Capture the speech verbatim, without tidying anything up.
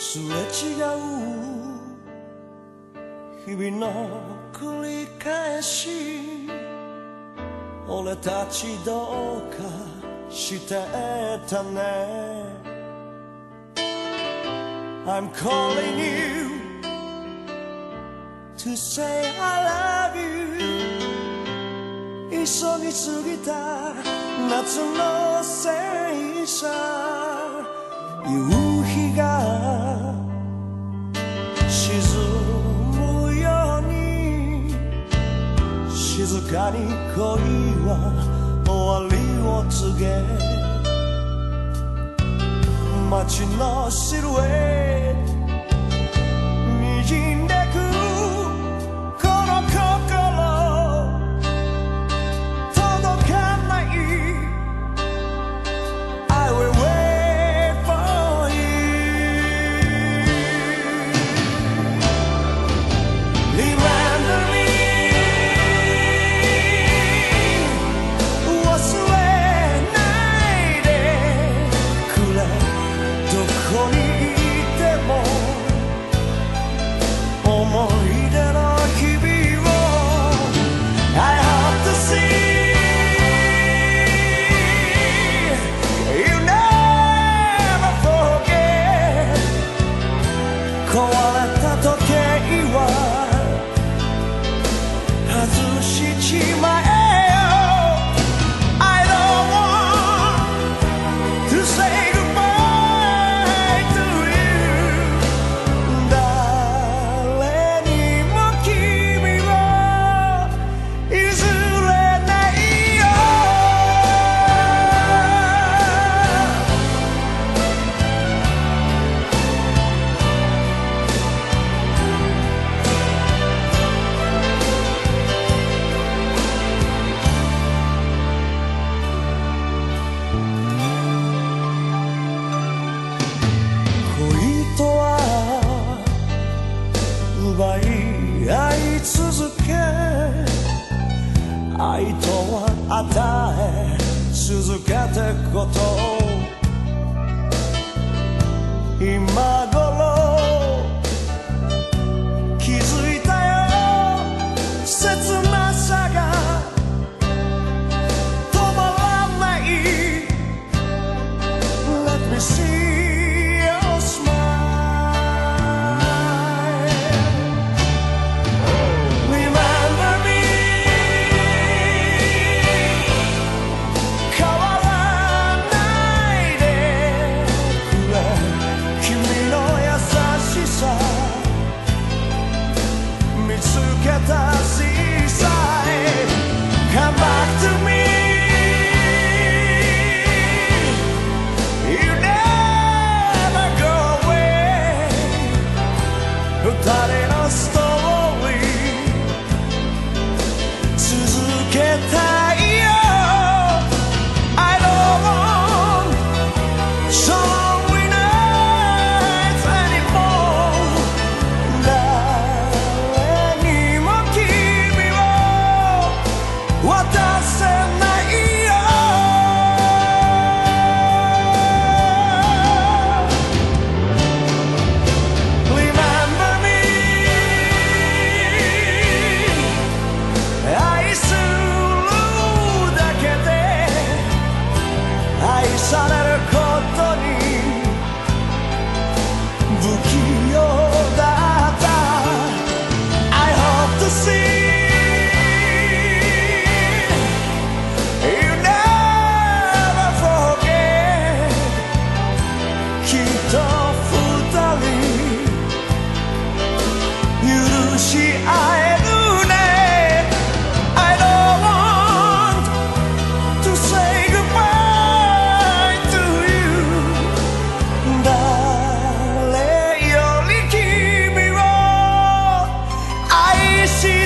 すれ違う日々の繰り返し俺たちどうかしてたね I'm calling you to say I love you 急ぎすぎた夏のせいさ夕日が沈むように静かに恋は終わりを告げ街のシルエット滲んでくこの心届かない I will wait for you Remember me 忘れないでくれどこにいても思い出の日々を I hope to see you never forget 壊れた時計は外しちまえ奪い合い続け愛とは与え続けてくこと今頃気づいたよ切なさが止まらない Let me see Come back to me You never go away 二人のストーリー続けたいよ I don't want so lonely nights anymore 誰にも君を渡せないよ Remember me 愛するだけで愛されることに不器用だった I hope to see許し合えるね I don't want to say goodbye to you 誰より君を愛し